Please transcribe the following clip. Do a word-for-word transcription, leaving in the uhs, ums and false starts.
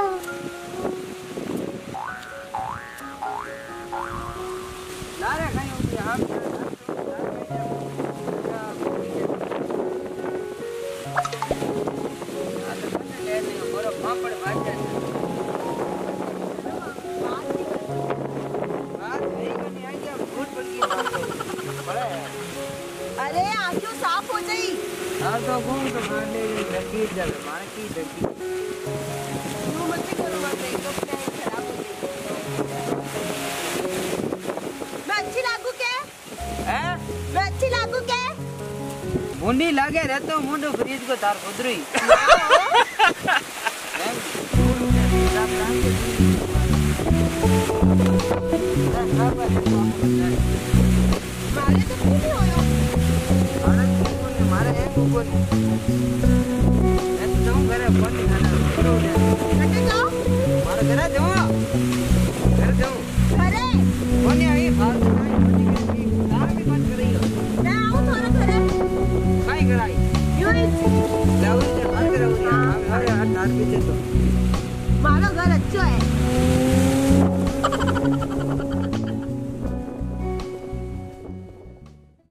लारे कहीं होती है हम अरे आंखें साफ हो जाई। हाँ तो घूम तो खाने लगी जब मार की लगी यूं मत करो मत तो क्या खराब हो जाएगी। मैं अच्छी लागू क्या हैं मैं अच्छी लागू क्या मुंडी लागे रहतो मुंडो फ्रीज को तार खुदरी मारे तो खूब होयो मारे को मारे है को मैं तो जाऊं घरे फोन खाना करो दे कटे जाओ मारे घरे जाऊं घर जाऊं घरे कोनी आई फालतू नहीं की काम भी बंद कर रही हो मैं आऊं थोड़ा घरे काई कराई यूं ही लाओ ते घर करे हां हां हाथ पीछे तो